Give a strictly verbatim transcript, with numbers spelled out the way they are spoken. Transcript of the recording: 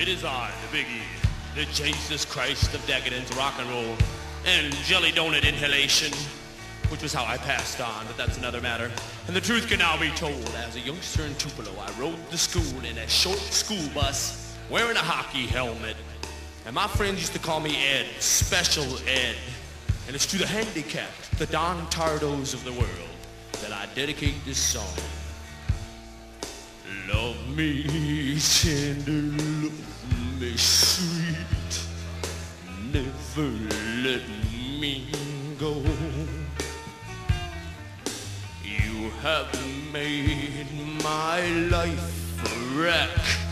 It is I, the Big E, the Jesus Christ of decadence, rock and roll, and jelly donut inhalation, which was how I passed on, but that's another matter. And the truth can now be told. As a youngster in Tupelo, I rode to school in a short school bus, wearing a hockey helmet. And my friends used to call me Ed, Special Ed. And it's to the handicapped, the Don Tardos of the world, that I dedicate this song. Love me tender, love me sweet, never let me go. You have made my life a wreck.